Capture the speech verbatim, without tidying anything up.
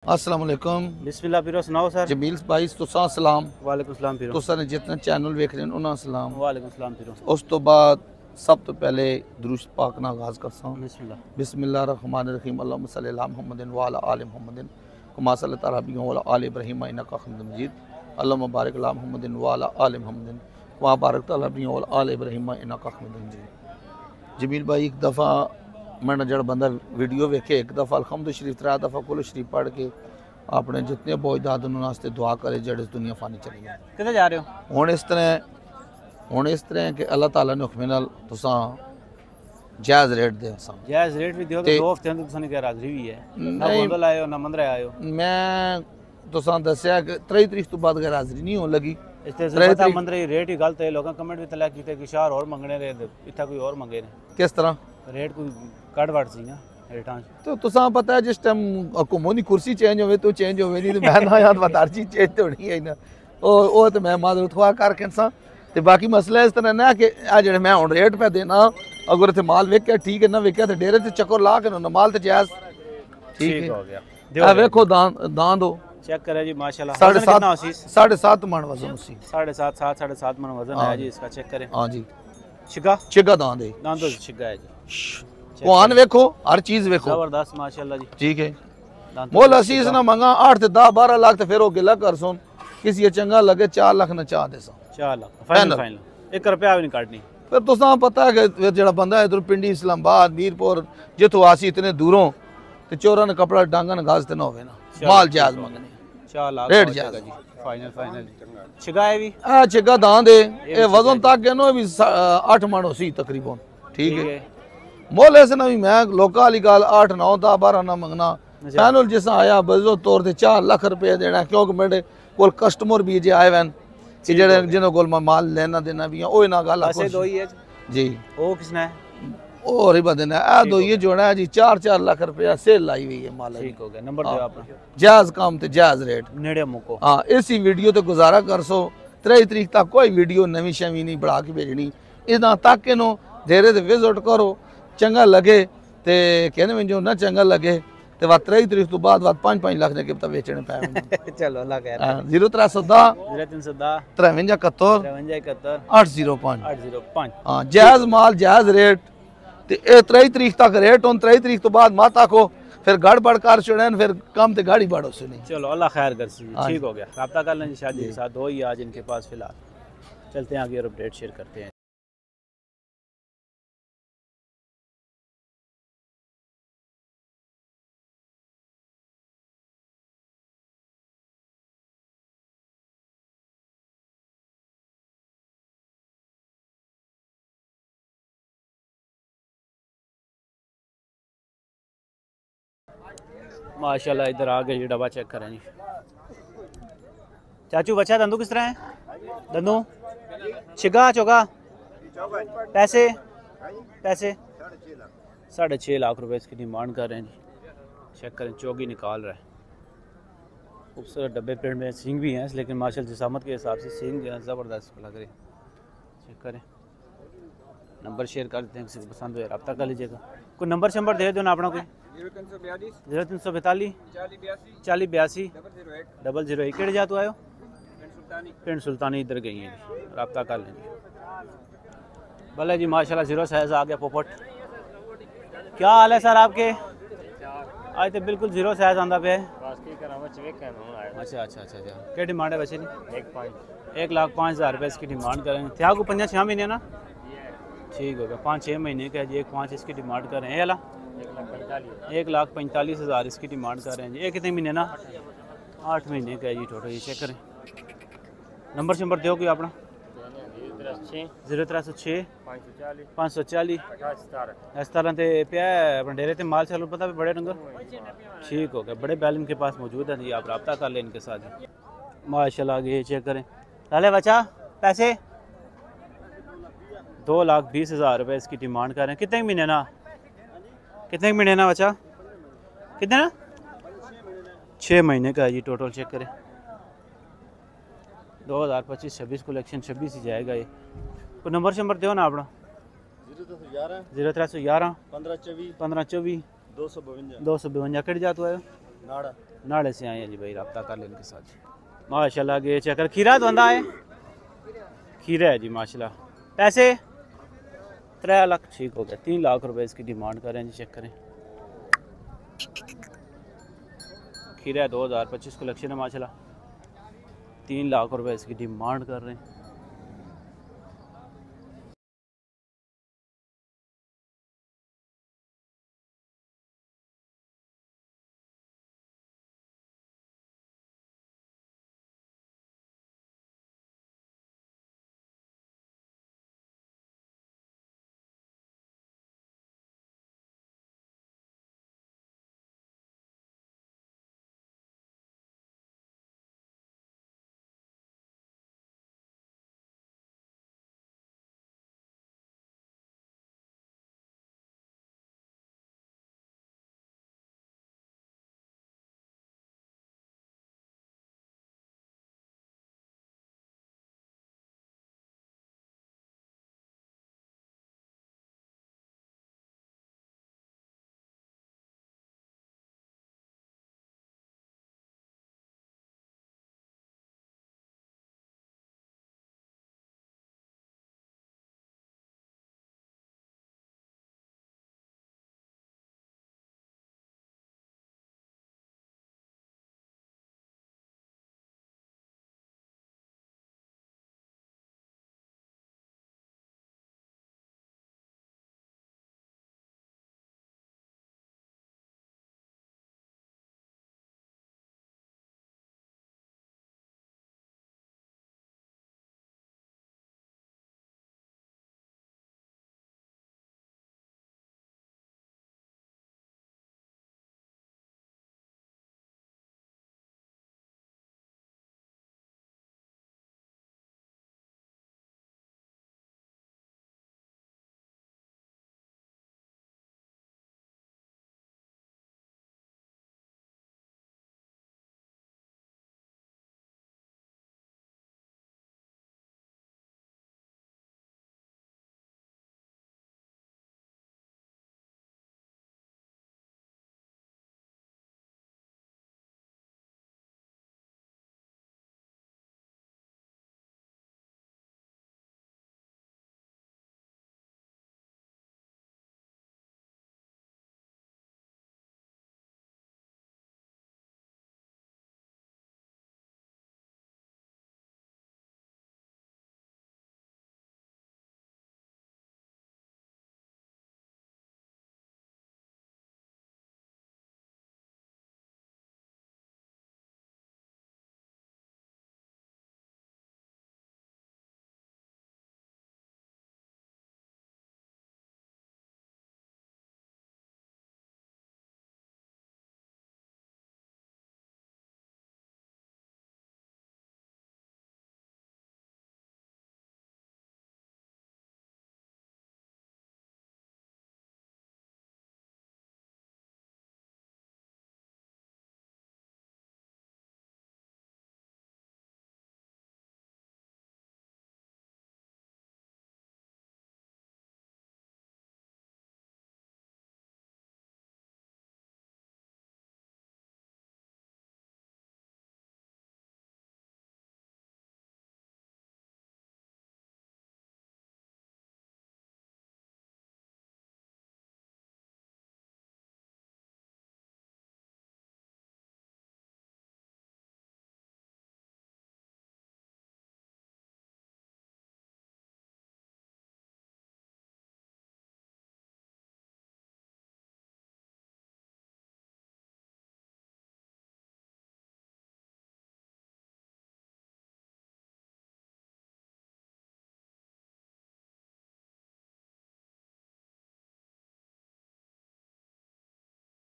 अस्सलाम वालेकुम। बिस्मिल्लाह पीरो सुनाओ सर। जमील भाई तुसा सलाम। वालेकुम सलाम पीरो। तुसा ने जितने चैनल वेख रहे हैं उन्हें सलाम। वालेकुम सलाम पीरो। उस तो बाद सब तो पहले दुरूद पाक ना आगाज करता हूँ। बिस्मिल्लाह बिस्मिल्लाह रहमान रहीम अल्लाहुम्मा सल्ली अला मुहम्मदिन व अला आलि मुहम्मदिन कमा सल्लैता अला इब्राहीम व अला आलि इब्राहीम इन्नका हमीदुम मजीद। अल्लाहुम्मा बारिक अला मुहम्मदिन व अला आलि मुहम्मदिन कमा बारकता अला इब्राहीम व अला आलि इब्राहीम इन्नका हमीदुम मजीद। जमील भाई एक दफ़ा मैंने जड़ बंदा वीडियो वेखे एक दफ़ा अलहम्दुलिल्लाह शरीफ त्रै दफ़ा कुल शरीफ पढ़ के अपने जितने बोझदाद उन्होंने दुआ करे जड़े दुनिया फानी चली गई। किधर जा रहे हो? हुण इस तरह हुण इस तरह कि अल्लाह ताला ने हुक्म नाल तुसां जायज़ रेट दे असां जायज़ रेट भी दियो तो दो हफ्ते तो तुसां ने क्या हाज़री हुई है ना बोंदल आए हो ना मंदरे आए हो। मैं तुसां दस्या कि त्रेई तरीक तो बाद गैर हाज़री नहीं होने लगी। इस तरह से पता मंदरे रेट ही गलत है। लोगों कमेंट भी तला कीते कि शार और मंगने रहे इतना कोई और मंगे ने किस तरह रेट कोई कट वट सी ना रेटां तो तुसां पता है जिस टाइम हुकूमत की कुर्सी चेंज होवे तो चेंज होवे नहीं तो मैं ना याद बता चीज चेंज तो नहीं है ना ओ ओ तो मैं माजरत हुआ करके सा ते बाकी मसला इस तरह ना कि आ जेड़े मैं हुण रेट पे देना अगर इत्थे माल वेख्या ठीक है ना वेख्या ते डेरे ते चक्कर ला के ना माल ते जायज़ ठीक हो गया। आ वेखो दान दान दो चेक करे जी माशाल्लाह। साढ़े सात साढ़े सात मन वजन उसी साढ़े सात सात साढ़े सात मन वजन है जी इसका। चेक करें। हाँ जी छिगा छिगा दान दे दान तो छिगा है जी। कुआन वेखो हर चीज वेखो जबरदस्त माशाल्लाह जी ठीक है। मोल असीस ना मंगा आठ ते दस बारह लाख ते फिर वो गिला कर सुन किसी ये चंगा लगे चार लाख ना चाह दे चार लाख फाइनल फाइनल एक रुपया भी नहीं काटनी। फिर तुसा पता है कि जेड़ा बंदा इधर पिंडी इस्लामाबाद मीरपुर जिथों आसी इतने दूरों ते चोरा ने कपड़ा डांगा ने गाज ते ना होवे ना माल जायज मंगने चार लाख रेट जायज जी फाइनल फाइनल छिगा है भी आ छिगा दान दे ए वजन तक के नो भी आठ मन होसी तकरीबन ठीक है। मोल ऐसे ना भी मैं लोका वाली गल आठ नौ दस बारह ना मंगना फाइनल जिसा आया बजो तौर ते चार लाख रुपये देना क्योंकि मेरे कोल कस्टमर भी जे आए वैन कि जेड़े जिन्हों कोल माल लेना देना भी ओ ना गल ऐसे दो ही है जी ओ किसने है और ही बदना है दो ये जोड़ा है जी चार चार लाख रुपया सेल लाई हुई है माल ठीक हो गया। नंबर दो अपना जायज काम ते जायज रेट नेड़े मुको हां इसी वीडियो ते गुजारा कर सो त्रेई तरीक तक कोई वीडियो नवी शवी नहीं बढ़ा के भेजनी इदा तक नो डेरे ते विजिट करो चंगा लगे ते कहने में जो ना चंगा लगे ते बात त्रेई तरीक तो बाद बात पांच पांच लाख ने के बेचने पाए चलो अल्लाह खैर। जीरो त्रै सौ दस जीरो तीन सौ दस तिरवंजा इकहत्तर तिरवंजा इकहत्तर आठ जीरो पाँच आठ जीरो पाँच हाँ जायज माल जायज रेट ते ए त्रेई तरीक तक रेट होन त्रेई तरीक तो बाद माता को फिर गड़बड़ कर छुड़न फिर कम ते गाड़ी बढ़ो सुनी। चलो अल्लाह खैर कर सी ठीक हो गया। रब्ता कर लें शादी के साथ दो ही आज इनके पास फिलहाल चलते हैं आगे और अपडेट शेयर करते हैं। माशाल्लाह इधर आ गए डब्बा चेक करें जी। चाचू बच्चा दंदू किस तरह है? दंदू छिगा चौगा पैसे पैसे साढ़े छः लाख रुपए इसकी डिमांड कर रहे हैं जी। चेक करें चौगी निकाल रहा है खूबसूरत डब्बे प्रिंट में सींग भी हैं लेकिन माशाल्लाह जिसामत के हिसाब से सींग जो है ज़बरदस्त लग रहे हैं। चेक करें नंबर शेयर कर देते हैं किसी को पसंद हो रब्ता कर लीजिएगा। कोई नंबर शंबर दे दो ना अपना कोई जीरो तीन सौ बैतालीस चालीस बयासी डबल जीरो एक केड़े जातू आयो पिंड सुल्तानी इधर गई हैं जी रब्ता कर लेंगे। भले जी माशाल्लाह जीरो साइज आ गया पोपट। क्या हाल है सर आपके? आज तो बिल्कुल जीरो साइज आंदा पे अच्छा अच्छा अच्छा अच्छा क्या डिमांड है वैसे नहीं? एक पाँच एक लाख पाँच हज़ार रुपये इसकी डिमांड करेंगे। थे को पंजा छः महीने ना ठीक हो गया पाँच छः महीने का जी। एक पाँच इसकी डिमांड कर रहे हैं अला एक लाख पैंतालीस हज़ार इसकी डिमांड कर रहे हैं जी। एक कितने महीने ना आठ महीने का है जी टोटल। ये चेक करें नंबर शंबर दो कोई अपना जीरो त्रै सौ छे पाँच सौ चालीस सतारह ते पे अपने डेरे ते माल चालू पता भी बड़े डंगर ठीक हो गया। बड़े बैल इनके पास मौजूद है जी आप रब्ता कर लें इनके साथ माशाल्लाह। आगे चेक करें पहले बच्चा पैसे दो लाख बीस हज़ार रुपये इसकी डिमांड कर रहे हैं। कितने महीने ना कितने महीने ना बच्चा कितने ना छः महीने का है जी टोटल। चेक करें दो हज़ार पच्चीस छब्बीस कलेक्शन छब्बीस ही जाएगा ये। कोई नंबर शंबर दो ना अपना जीरो त्रै सौ ग्यारह पंद्रह चौबीस पंद्रह चौबीस दो सौ बवंजा दो सौ बवंजा कड़ी जात हुआ है नाड़ा नाड़े से आए हैं जी भाई, रब्ता कर लें इनके साथ जी। माशाल्लाह ये चेक कर, खीरा तो बंदा है, खीरा है जी माशाल्लाह। पैसे त्रै लाख ठीक हो गया, तीन लाख रुपए इसकी डिमांड कर रहे हैं जी। चेक करें, खीरा दो हज़ार पच्चीस कलेक्शन है माशाल्लाह, तीन लाख रुपए इसकी डिमांड कर रहे हैं।